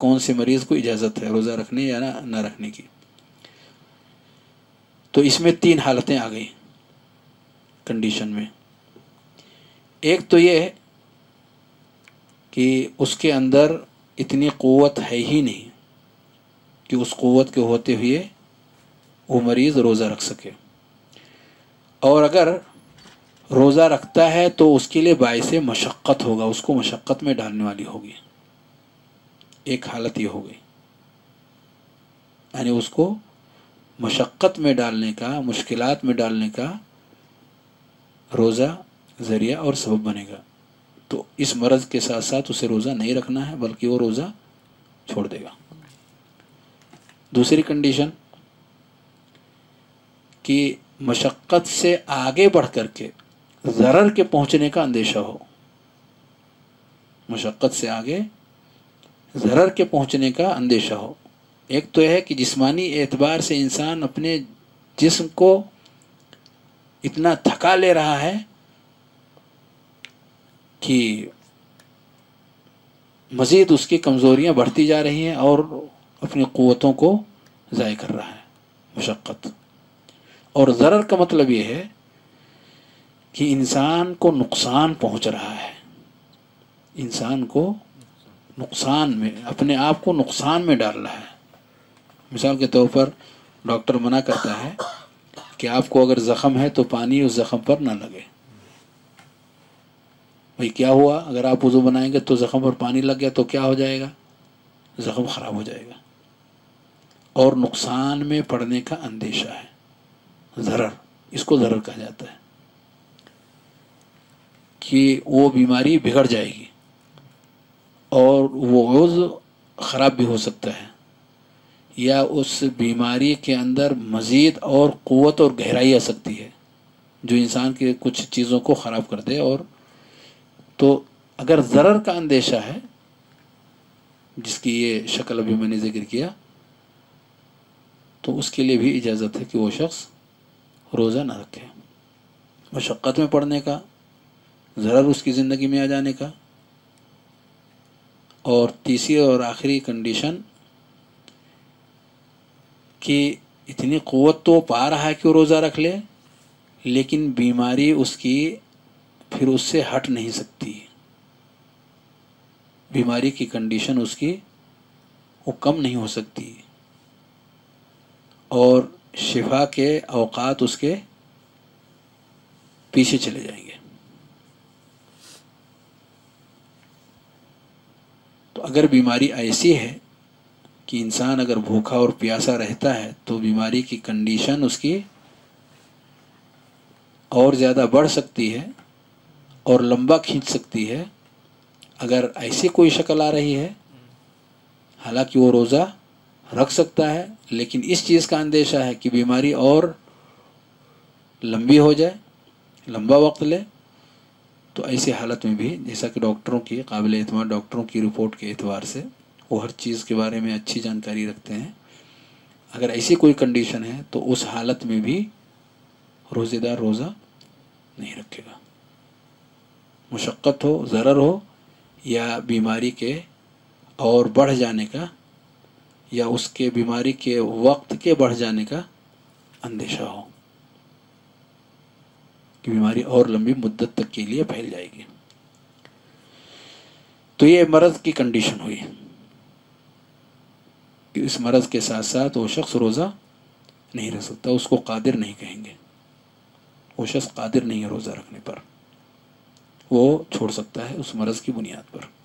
कौन से मरीज़ को इजाज़त है रोज़ा रखने या ना रखने की। तो इसमें 3 हालतें आ गई कंडीशन में। एक तो ये है कि उसके अंदर इतनी क़ुव्वत है ही नहीं कि उस क़ुव्वत के होते हुए वो मरीज़ रोज़ा रख सके, और अगर रोज़ा रखता है तो उसके लिए बाइसे मशक्क़त होगा, उसको मशक्क़त में डालने वाली होगी। एक हालत ये हो गई, यानी उसको मशक्क़त में डालने का, मुश्किलात में डालने का रोज़ा ज़रिया और सबब बनेगा। तो इस मर्ज़ के साथ साथ उसे रोज़ा नहीं रखना है, बल्कि वो रोज़ा छोड़ देगा। दूसरी कंडीशन कि मशक्क़त से आगे बढ़ कर के ज़रर के पहुँचने का अंदेशा हो। मशक्क़त से आगे ज़रर के पहुँचने का अंदेशा हो। एक तो यह है कि जिस्मानी एतबार से इंसान अपने जिस्म को इतना थका ले रहा है कि मज़ीद उसकी कमज़ोरियाँ बढ़ती जा रही हैं और अपनी क़ुव्वतों को ज़ाय कर रहा है मशक्क़त। और ज़रर का मतलब ये है कि इंसान को नुकसान पहुंच रहा है, इंसान को नुकसान में, अपने आप को नुकसान में डाल रहा है। मिसाल के तौर पर डॉक्टर मना करता है कि आपको अगर ज़ख़म है तो पानी उस ज़ख़म पर ना लगे। भाई क्या हुआ, अगर आप वुज़ू बनाएंगे तो ज़ख़म पर पानी लग गया तो क्या हो जाएगा, ज़ख़म ख़राब हो जाएगा और नुकसान में पड़ने का अंदेशा है। ज़रर, इसको ज़रर कहा जाता है कि वो बीमारी बिगड़ जाएगी और वो उज़्व ख़राब भी हो सकता है, या उस बीमारी के अंदर मज़ीद और क़ुव्वत और गहराई आ सकती है जो इंसान के कुछ चीज़ों को ख़राब कर दे। और तो अगर ज़रर का अंदेशा है, जिसकी ये शक्ल अभी मैंने ज़िक्र किया, तो उसके लिए भी इजाज़त है कि वो शख्स रोज़ा ना रखे। मशक्क़त में पड़ने का, ज़रर उसकी ज़िंदगी में आ जाने का। और तीसरी और आखिरी कंडीशन कि इतनी क़ुव्वत तो पा रहा है कि वो रोज़ा रख ले, लेकिन बीमारी उसकी फिर उससे हट नहीं सकती। बीमारी की कंडीशन उसकी वो कम नहीं हो सकती और शिफा के औक़ात उसके पीछे चले जाएंगे। तो अगर बीमारी ऐसी है कि इंसान अगर भूखा और प्यासा रहता है तो बीमारी की कंडीशन उसकी और ज़्यादा बढ़ सकती है और लंबा खींच सकती है। अगर ऐसी कोई शक्ल आ रही है, हालांकि वो रोज़ा रख सकता है, लेकिन इस चीज़ का अंदेशा है कि बीमारी और लंबी हो जाए, लंबा वक्त ले, तो ऐसी हालत में भी, जैसा कि डॉक्टरों की काबिल एतमाद डॉक्टरों की रिपोर्ट के एतबार से वो हर चीज़ के बारे में अच्छी जानकारी रखते हैं, अगर ऐसी कोई कंडीशन है तो उस हालत में भी रोज़ेदार रोज़ा नहीं रखेगा। मुशक्क़त हो, ज़रर हो, या बीमारी के और बढ़ जाने का, या उसके बीमारी के वक्त के बढ़ जाने का अंदेशा हो कि बीमारी और लंबी मुद्दत तक के लिए फैल जाएगी। तो ये मर्ज़ की कंडीशन हुई कि इस मर्ज़ के साथ साथ वो शख्स रोज़ा नहीं रख सकता, उसको कादिर नहीं कहेंगे। वो शख्स कादिर नहीं है रोज़ा रखने पर, वो छोड़ सकता है उस मर्ज़ की बुनियाद पर।